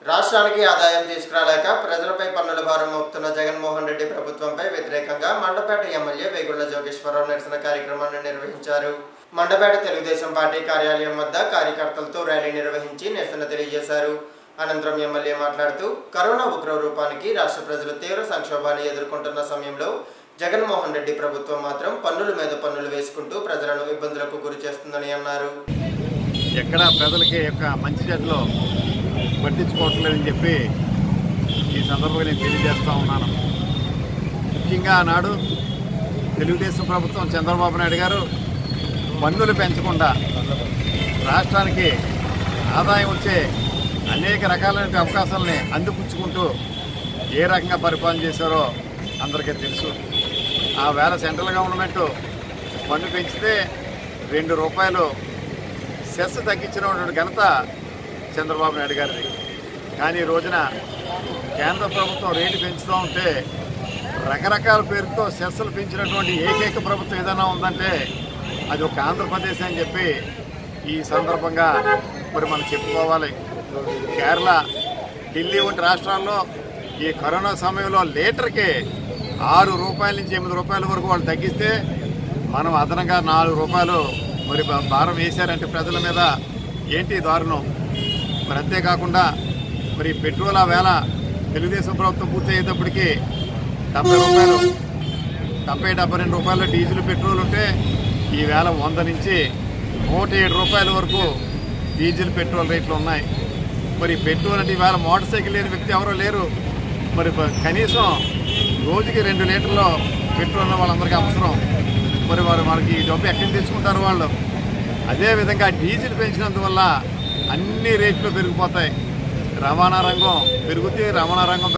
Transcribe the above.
రాష్ట్రానికి ఆదాయం తీసుకురాలేక ప్రజలపై పన్నుల భారం మోపుతున్న జగన్మోహన్ రెడ్డి ప్రభుత్వంపై వ్యతిరేకంగా మండపేట ఎమ్మెల్యే వేగుళ్ల జోగేశ్వరరావు నిరసన కార్యక్రమాన్ని నిర్వహించారు. మండపేట తెలుగుదేశం పార్టీ కార్యాలయం వద్ద కార్యకర్తలతో ర్యాలీ నిర్వహించి నిరసన తెలియజేశారు. అనంతరం ఎమ్మెల్యే మాట్లాడుతూ కరోనా ఉగ్ర రూపానికి రాష్ట్ర ప్రజలు తీవ్ర సంక్షోభాన్ని ఎదుర్కొంటున్న సమయంలో జగన్మోహన్ రెడ్డి ప్రభుత్వం మాత్రం పన్నుల మీద పన్నులు వేసుకుంటూ ప్రజలను ఇబ్బందులకు గురి చేస్తుందని అన్నారు. ఎక్కడ ప్రజలకి యొక్క మంచి చెడ్డలో పట్టించుకోవట్లేదని చెప్పి ఈ సందర్భంగా నేను తెలియజేస్తూ ఉన్నాను. ముఖ్యంగా ఆనాడు తెలుగుదేశం ప్రభుత్వం చంద్రబాబు నాయుడు గారు పన్నులు పెంచకుండా రాష్ట్రానికి ఆదాయం వచ్చే అనేక రకాలైన అవకాశాలని అందిపుచ్చుకుంటూ ఏ రకంగా పరిపాలన చేశారో అందరికీ తెలుసు. ఆ వేళ సెంట్రల్ గవర్నమెంట్ పన్ను పెంచితే ₹2 సెస్ తగ్గించినటువంటి ఘనత చంద్రబాబు నాయుడు గారిది. కానీ ఈ రోజున కేంద్ర ప్రభుత్వం రేటు పెంచుతూ ఉంటే రకరకాల పేరుతో సెస్సులు పెంచినటువంటి ఏకైక ప్రభుత్వం ఏదైనా ఉందంటే అది ఒక ఆంధ్రప్రదేశ్ అని చెప్పి ఈ సందర్భంగా మరి మనం చెప్పుకోవాలి. కేరళ, ఢిల్లీ వంటి రాష్ట్రాల్లో ఈ కరోనా సమయంలో లీటర్కి ₹6 నుంచి ₹8 వరకు వాళ్ళు తగ్గిస్తే మనం అదనంగా ₹4 మరి భారం వేశారంటే ప్రజల మీద ఏంటి దారుణం. మరి అంతేకాకుండా మరి పెట్రోల్ ఆ వేళ తెలుగుదేశం ప్రభుత్వం పూర్తి అయ్యేటప్పటికి ₹72 డీజిల్ పెట్రోల్ ఉంటే ఈ వేళ 100 నుంచి ₹107 వరకు డీజిల్ పెట్రోల్ రేట్లు ఉన్నాయి. మరి పెట్రోల్ అంటే ఈవేళ మోటార్ సైకిల్ లేని వ్యక్తి ఎవరో లేరు. మరి కనీసం రోజుకి 2 లీటర్లు పెట్రోల్ వాళ్ళందరికీ అవసరం. మరి వారు మనకి ఈ డబ్బు ఎక్కడి తెచ్చుకుంటారు వాళ్ళు. అదేవిధంగా డీజిల్ పెంచినందువల్ల అన్ని రేట్లు పెరిగిపోతాయి. రవాణా రంగం పెరుగుతే రవాణా రంగం